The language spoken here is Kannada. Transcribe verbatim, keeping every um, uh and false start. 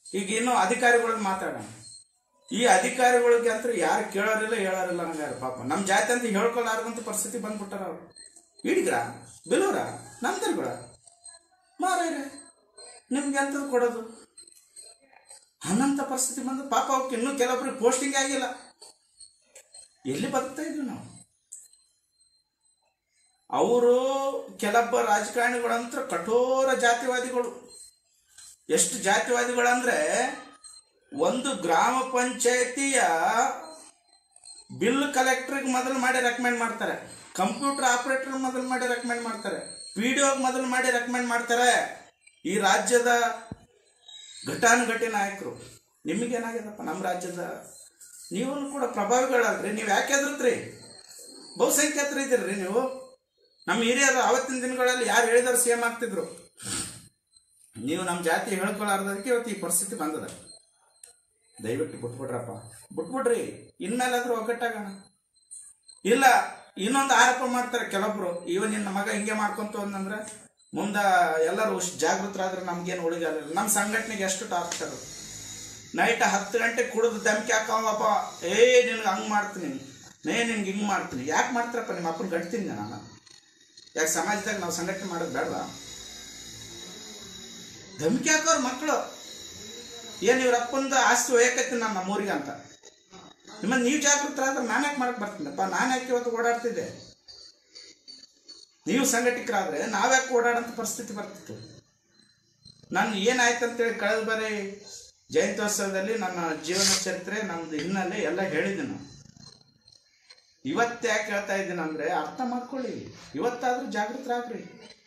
ಈಗ ಇನ್ನು ಅಧಿಕಾರಿಗಳಿಗೆ ಮಾತಾಡೋಣ. ಈ ಅಧಿಕಾರಿಗಳಿಗೆ ಅಂತ ಯಾರು ಕೇಳೋರಿಲ್ಲ ಹೇಳೋರಿಲ್ಲ ನಂಗಾರ ಪಾಪ. ನಮ್ಮ ಜಾತಿ ಅಂತ ಹೇಳ್ಕೊಳ್ಳಾರ್ದಂತ ಪರಿಸ್ಥಿತಿ ಬಂದ್ಬಿಟ್ಟಾರ ಅವ್ರು. ಇಡಿಗ್ರ ಬೆಲೂರ ನಂತರ್ಗಳ ಮಾರೇರೆ ನಿಮ್ಗೆ ಎಂಥದ್ದು ಕೊಡೋದು ಅನ್ನಂಥ ಪರಿಸ್ಥಿತಿ ಬಂದು ಪಾಪ ಅವಕ್ಕೆ ಇನ್ನೂ ಕೆಲವೊಬ್ರಿಗೆ ಪೋಸ್ಟಿಂಗ್ ಆಗಿಲ್ಲ. ಎಲ್ಲಿ ಬದುಕ್ತಾ ಇದ್ವಿ ನಾವು? ಅವರು ಕೆಲವೊಬ್ಬ ರಾಜಕಾರಣಿಗಳಂತ ಕಠೋರ ಜಾತಿವಾದಿಗಳು. ಎಷ್ಟು ಜಾತಿವಾದಿಗಳಂದ್ರೆ ಒಂದು ಗ್ರಾಮ ಪಂಚಾಯತಿಯ ಬಿಲ್ ಕಲೆಕ್ಟರ್ಗೆ ಮೊದಲು ಮಾಡಿ ರೆಕಮೆಂಡ್ ಮಾಡ್ತಾರೆ, ಕಂಪ್ಯೂಟರ್ ಆಪರೇಟರ್ ಮೊದಲು ಮಾಡಿ ರೆಕಮೆಂಡ್ ಮಾಡ್ತಾರೆ, ಪಿ ಡಿ ಒಗೆ ಮೊದಲು ಮಾಡಿ ರೆಕಮೆಂಡ್ ಮಾಡ್ತಾರೆ. ಈ ರಾಜ್ಯದ ಘಟಾನುಘಟಿ ನಾಯಕರು. ನಿಮಗೇನಾಗ್ಯದಪ್ಪ ನಮ್ಮ ರಾಜ್ಯದ? ನೀವು ಕೂಡ ಪ್ರಭಾವಿಗಳಲ್ರಿ. ನೀವು ಯಾಕೆ ಹೆದರ್ತ್ರಿ? ಬಹುಸಂಖ್ಯಾತರು ಇದ್ದೀರಿ ನೀವು. ನಮ್ಮ ಹಿರಿಯರು ಆವತ್ತಿನ ದಿನಗಳಲ್ಲಿ ಯಾರು ಹೇಳಿದ್ರು ಸಿ ಎಂ ಆಗ್ತಿದ್ರು. ನೀವು ನಮ್ಮ ಜಾತಿ ಹೇಳ್ಕೊಳ್ಳಾರ್ದಕ್ಕೆ ಇವತ್ತು ಈ ಪರಿಸ್ಥಿತಿ ಬಂದದ. ದಯವಿಟ್ಟು ಬಿಟ್ಬಿಡ್ರಪ್ಪ, ಬಿಟ್ಬಿಡ್ರಿ. ಇನ್ಮೇಲಾದ್ರೂ ಒಗ್ಗಟ್ಟಾಗೋಣ. ಇಲ್ಲ ಇನ್ನೊಂದು ಆರೋಪ ಮಾಡ್ತಾರೆ ಕೆಲವೊಬ್ರು, ಇವ ನಿನ್ನ ಮಗ ಹಿಂಗೆ ಮಾಡ್ಕೊಂತ ಅಂದಂದ್ರೆ ಮುಂದೆ ಎಲ್ಲರೂ ಜಾಗೃತರಾದ್ರೆ ನಮ್ಗೇನು ಉಳಿಗಲ್ಲ. ನಮ್ಮ ಸಂಘಟನೆಗೆ ಎಷ್ಟು ಟಾರ್ಚರ್. ನೈಟ್ ಹತ್ತು ಗಂಟೆಗೆ ಕುಡಿದು ಧಮಕಿ ಹಾಕವಪ್ಪ, ಏ ನಿನ್ಗೆ ಹಂಗೆ ಮಾಡ್ತೀನಿ, ನೇ ನಿನ್ಗೆ ಹಿಂಗೆ ಮಾಡ್ತೀನಿ. ಯಾಕೆ ಮಾಡ್ತಾರಪ್ಪ? ನಿಮ್ಮ ಅಪ್ಪನ ಗಟ್ತೀನಿ ನಾನು. ಯಾಕೆ ಸಮಾಜದಾಗ ನಾವು ಸಂಘಟನೆ ಮಾಡೋದು ಬೇಡವಾ? ಧಮಕಿ ಹಾಕೋರು ಮಕ್ಕಳು. ಏನು ಇವ್ರ ಅಪ್ಪಂದು ಆಸ್ತಿ ಒಯ್ಯಕತ್ತೀನಿ ನಾನು ನಮ್ಮೂರಿಗೆ ಅಂತ. ನಿಮ್ಮನ್ನು ನೀವು ಜಾಗೃತರಾದ್ರೆ ನಾನು ಯಾಕೆ ಮಾಡಕ್ಕೆ ಬರ್ತೀನಪ್ಪ? ನಾನು ಯಾಕೆ ಇವತ್ತು ಓಡಾಡ್ತಿದ್ದೆ? ನೀವು ಸಂಘಟಕರಾದ್ರೆ ನಾವ್ಯಾಕೆ ಓಡಾಡೋಂಥ ಪರಿಸ್ಥಿತಿ ಬರ್ತಿತ್ತು? ನಾನು ಏನಾಯ್ತು ಅಂತೇಳಿ ಕಳೆದ ಬಾರಿ ಜಯಂತ್ಯೋತ್ಸವದಲ್ಲಿ ನನ್ನ ಜೀವನ ಚರಿತ್ರೆ, ನಮ್ಮದು ಹಿನ್ನೆಲೆ ಎಲ್ಲ ಹೇಳಿದ್ದೆ ನಾನು. ಇವತ್ತು ಯಾಕೆ ಹೇಳ್ತಾ ಇದ್ದೀನಿ ಅಂದರೆ ಅರ್ಥ ಮಾಡ್ಕೊಳ್ಳಿ. ಇವತ್ತಾದರೂ ಜಾಗೃತರಾಗ್ರಿ.